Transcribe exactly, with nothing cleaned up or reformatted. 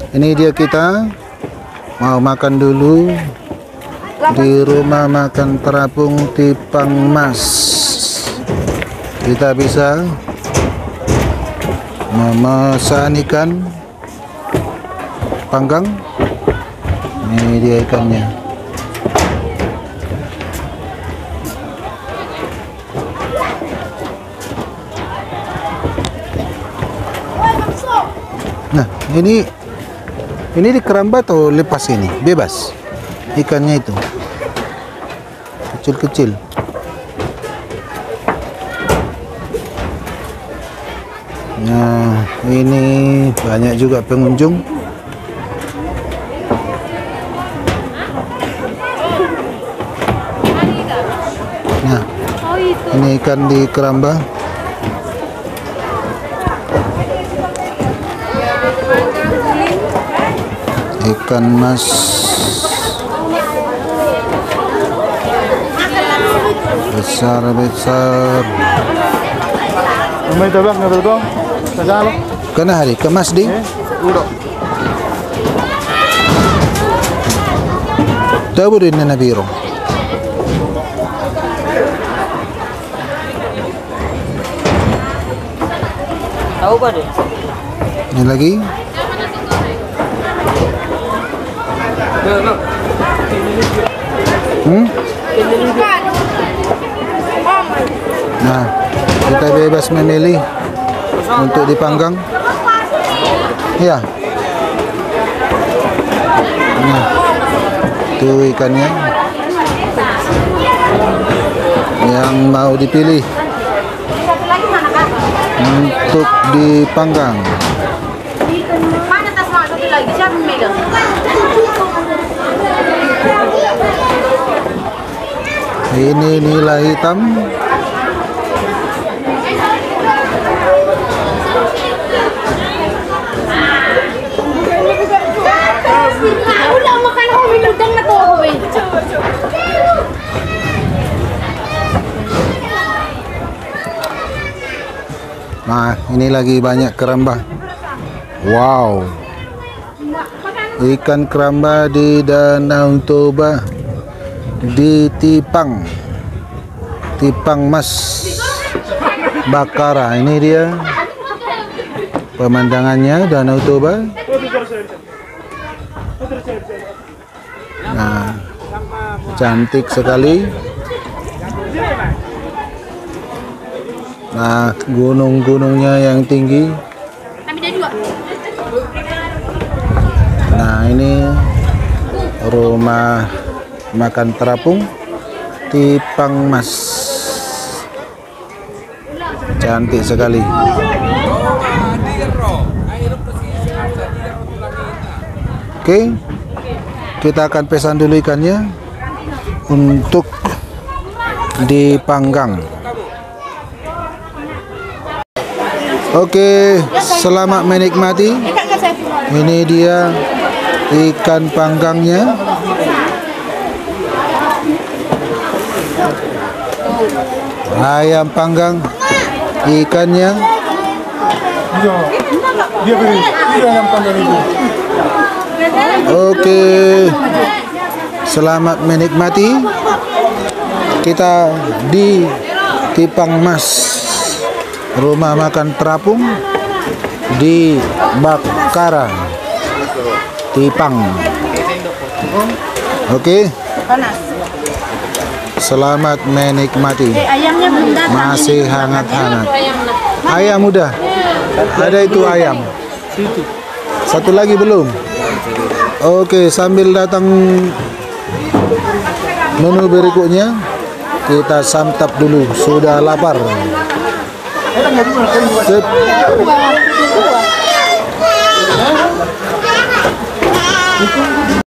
Ini dia, kita mau makan dulu di rumah makan terapung Tipang Mas. Kita bisa memesan ikan panggang. Ini dia ikannya. Nah, ini ini di keramba atau lepas ini? Bebas ikannya itu. Kecil-kecil. Nah, ini banyak juga pengunjung. Nah, ini ikan di keramba. Ikan mas besar-besar. May tabak na to. Tagalog. Kana hari kemas di. Udo. Taburin na nabiro. Tahu ba deh? Ini lagi. Hmm? Nah, kita bebas memilih untuk dipanggang. Ya. Nah, itu ikannya yang mau dipilih untuk dipanggang. Mana tas satu lagi? Siapa megang? Ini nila hitam. Udah makan hobi udang na to hobi. Nah, ini lagi banyak keramba. Wow. Ikan keramba di Danau Toba, di Tipang Tipang Mas Bakara. Ini dia pemandangannya Danau Toba. Nah, cantik sekali. Nah, gunung-gunungnya yang tinggi. Nah, ini rumah makan terapung Tipang Mas. Cantik sekali. Oke, kita akan pesan dulu ikannya untuk dipanggang. Oke, selamat menikmati. Ini dia ikan panggangnya. Ayam panggang, ikannya. Dia beri, dia ayam panggang itu. Oke, selamat menikmati. Kita di Tipang Mas, rumah makan terapung di Bakara, Tipang. Oke. Selamat menikmati. Masih hangat-hangat. Ayam udah. Ada itu ayam. Satu lagi belum. Oke, sambil datang menu berikutnya, kita santap dulu. Sudah lapar. Sip.